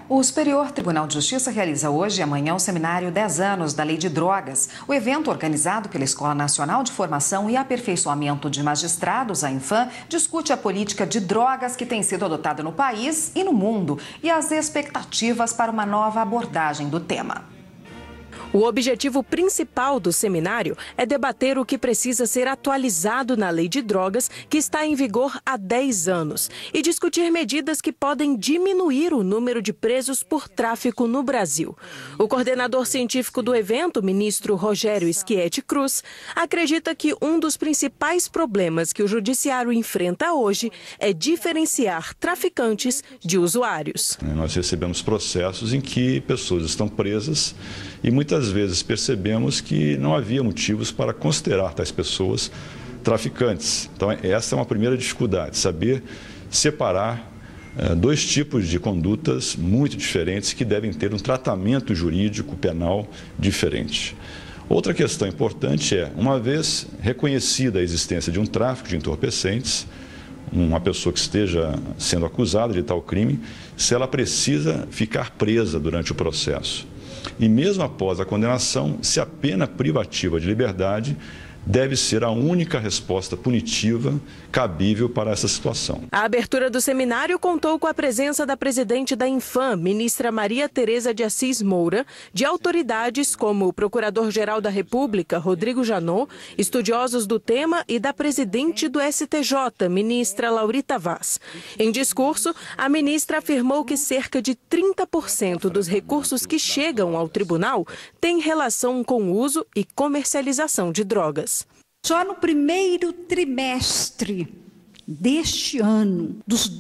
O Superior Tribunal de Justiça realiza hoje e amanhã o seminário 10 anos da Lei de Drogas. O evento, organizado pela Escola Nacional de Formação e Aperfeiçoamento de Magistrados, a Infam, discute a política de drogas que tem sido adotada no país e no mundo e as expectativas para uma nova abordagem do tema. O objetivo principal do seminário é debater o que precisa ser atualizado na Lei de Drogas, que está em vigor há 10 anos, e discutir medidas que podem diminuir o número de presos por tráfico no Brasil. O coordenador científico do evento, ministro Rogério Schietti Cruz, acredita que um dos principais problemas que o judiciário enfrenta hoje é diferenciar traficantes de usuários. Nós recebemos processos em que pessoas estão presas e muitas vezes percebemos que não havia motivos para considerar tais pessoas traficantes. Então, essa é uma primeira dificuldade, saber separar dois tipos de condutas muito diferentes que devem ter um tratamento jurídico penal diferente. Outra questão importante é, uma vez reconhecida a existência de um tráfico de entorpecentes, uma pessoa que esteja sendo acusada de tal crime, se ela precisa ficar presa durante o processo. E mesmo após a condenação, se a pena privativa de liberdade deve ser a única resposta punitiva cabível para essa situação. A abertura do seminário contou com a presença da presidente da Infam, ministra Maria Tereza de Assis Moura, de autoridades como o Procurador-Geral da República, Rodrigo Janot, estudiosos do tema e da presidente do STJ, ministra Laurita Vaz. Em discurso, a ministra afirmou que cerca de 30% dos recursos que chegam ao tribunal têm relação com o uso e comercialização de drogas. Só no primeiro trimestre deste ano, dos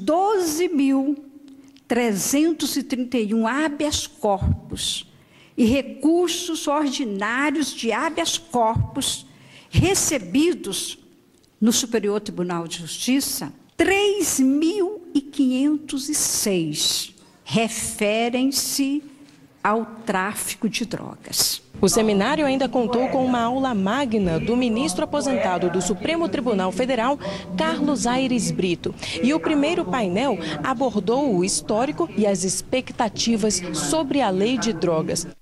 12.331 habeas corpus e recursos ordinários de habeas corpus recebidos no Superior Tribunal de Justiça, 3.506 referem-se ao tráfico de drogas. O seminário ainda contou com uma aula magna do ministro aposentado do Supremo Tribunal Federal, Carlos Aires Brito. E o primeiro painel abordou o histórico e as expectativas sobre a Lei de Drogas.